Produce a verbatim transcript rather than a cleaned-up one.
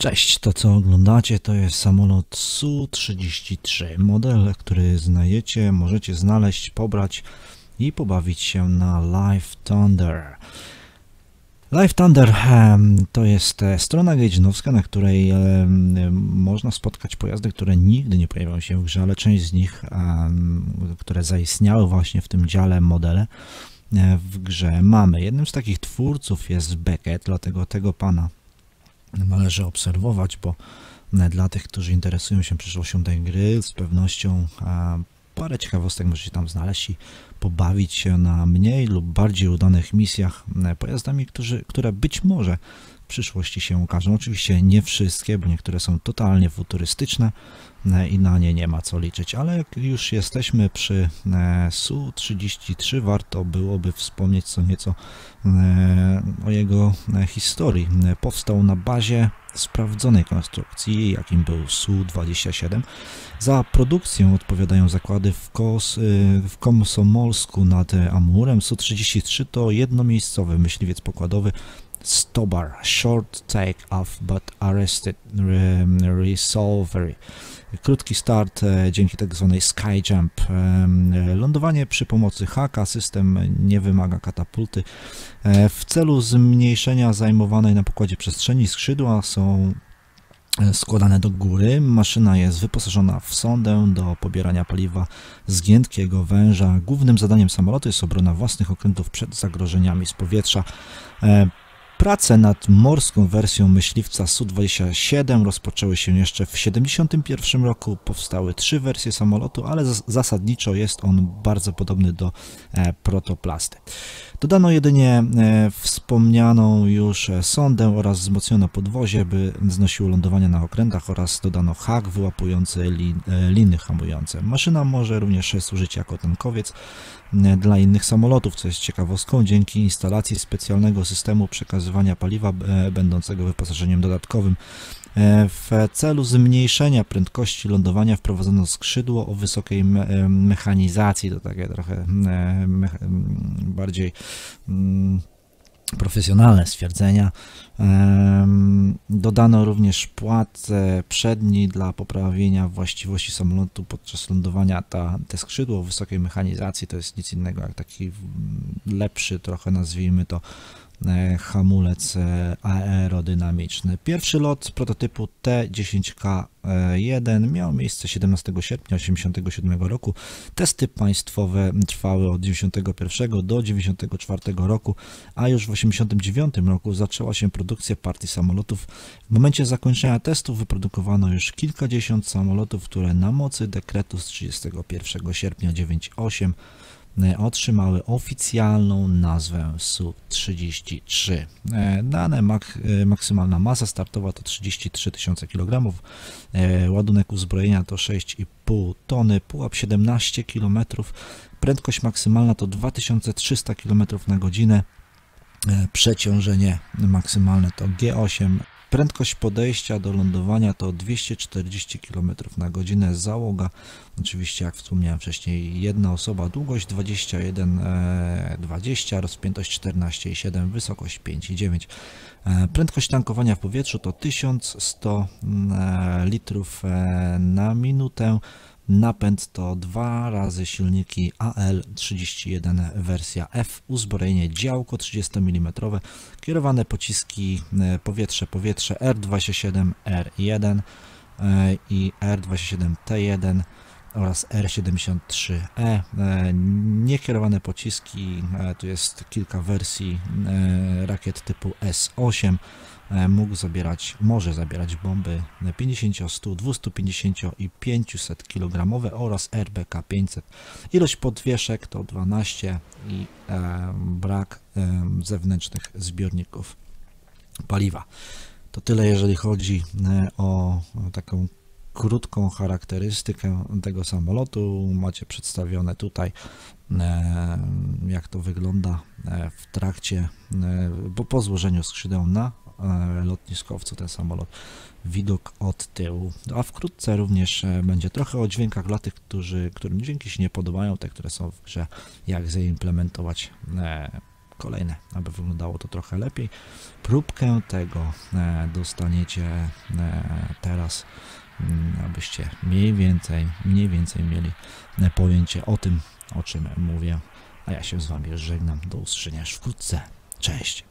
Cześć, to co oglądacie to jest samolot S U trzydzieści trzy. Model, który znajdziecie, możecie znaleźć, pobrać i pobawić się na Live Thunder. Live Thunder to jest strona gage'nowska, na której można spotkać pojazdy, które nigdy nie pojawią się w grze, ale część z nich, które zaistniały właśnie w tym dziale modele, w grze mamy. Jednym z takich twórców jest Beckett, dlatego tego pana należy obserwować, bo dla tych, którzy interesują się przyszłością tej gry, z pewnością parę ciekawostek możecie tam znaleźć i pobawić się na mniej lub bardziej udanych misjach pojazdami, którzy, które być może w przyszłości się ukażą. Oczywiście nie wszystkie, bo niektóre są totalnie futurystyczne i na nie nie ma co liczyć, ale jak już jesteśmy przy S U trzydzieści trzy, warto byłoby wspomnieć co nieco o jego historii. Powstał na bazie sprawdzonej konstrukcji, jakim był S U dwadzieścia siedem. Za produkcję odpowiadają zakłady w, Kos, w Komsomolsku nad Amurem. S U trzydzieści trzy to jednomiejscowy myśliwiec pokładowy Stobar, short take off but arrested resolvery. Krótki start dzięki tak zwanej skyjump. Lądowanie przy pomocy haka, system nie wymaga katapulty. W celu zmniejszenia zajmowanej na pokładzie przestrzeni skrzydła są składane do góry. Maszyna jest wyposażona w sondę do pobierania paliwa z giętkiego węża. Głównym zadaniem samolotu jest obrona własnych okrętów przed zagrożeniami z powietrza. Prace nad morską wersją myśliwca S U dwadzieścia siedem rozpoczęły się jeszcze w tysiąc dziewięćset siedemdziesiątym pierwszym roku. Powstały trzy wersje samolotu, ale zasadniczo jest on bardzo podobny do protoplasty. Dodano jedynie wspomnianą już sondę oraz wzmocniono podwozie, by znosiło lądowania na okrętach, oraz dodano hak wyłapujący lin, liny hamujące. Maszyna może również służyć jako tankowiec dla innych samolotów, co jest ciekawostką, dzięki instalacji specjalnego systemu przekazywania paliwa będącego wyposażeniem dodatkowym. W celu zmniejszenia prędkości lądowania wprowadzono skrzydło o wysokiej me mechanizacji, to takie trochę me bardziej mm, profesjonalne stwierdzenia. Dodano również płat przedni dla poprawienia właściwości samolotu podczas lądowania. Ta, te skrzydło o wysokiej mechanizacji to jest nic innego jak taki lepszy, trochę nazwijmy to, hamulec aerodynamiczny. Pierwszy lot prototypu T dziesięć K jeden miał miejsce siedemnastego sierpnia tysiąc dziewięćset osiemdziesiątego siódmego roku. Testy państwowe trwały od dziewięćdziesiątego pierwszego do dziewięćdziesiątego czwartego roku, a już w tysiąc dziewięćset osiemdziesiątym dziewiątym roku zaczęła się produkcja partii samolotów. W momencie zakończenia testów wyprodukowano już kilkadziesiąt samolotów, które na mocy dekretu z trzydziestego pierwszego sierpnia tysiąc dziewięćset osiemdziesiątego ósmego otrzymały oficjalną nazwę S U trzydzieści trzy. Dane mak maksymalna masa startowa to trzydzieści trzy tysiące kilogramów, ładunek uzbrojenia to sześć i pół tony, pułap siedemnaście kilometrów, prędkość maksymalna to dwa tysiące trzysta kilometrów na godzinę, przeciążenie maksymalne to G osiem, prędkość podejścia do lądowania to dwieście czterdzieści kilometrów na godzinę, załoga, oczywiście jak wspomniałem wcześniej, jedna osoba, długość dwadzieścia jeden przecinek dwadzieścia, rozpiętość czternaście przecinek siedem, wysokość pięć przecinek dziewięć. Prędkość tankowania w powietrzu to tysiąc sto litrów na minutę. Napęd to dwa razy silniki A L trzydzieści jeden wersja F, uzbrojenie działko trzydziestomilimmetrowe, kierowane pociski powietrze-powietrze R dwadzieścia siedem R jeden i R dwadzieścia siedem T jeden oraz R siedemdziesiąt trzy E. Niekierowane pociski, tu jest kilka wersji rakiet typu S osiem. Mógł zabierać, może zabierać bomby pięćdziesiąt, sto, dwieście pięćdziesiąt i pięćset kilogramowe oraz R B K pięćset. Ilość podwieszek to dwanaście i e, brak e, zewnętrznych zbiorników paliwa. To tyle, jeżeli chodzi o taką krótką charakterystykę tego samolotu. Macie przedstawione tutaj, jak to wygląda w trakcie, bo po złożeniu skrzydeł na lotniskowcu ten samolot, widok od tyłu, a wkrótce również będzie trochę o dźwiękach dla tych, którzy, którym dźwięki się nie podobają, te, które są w grze, jak zaimplementować kolejne, aby wyglądało to trochę lepiej. Próbkę tego e, dostaniecie e, teraz, m, abyście mniej więcej, mniej więcej mieli e, pojęcie o tym, o czym mówię. A ja się z Wami żegnam. Do usłyszenia już wkrótce. Cześć!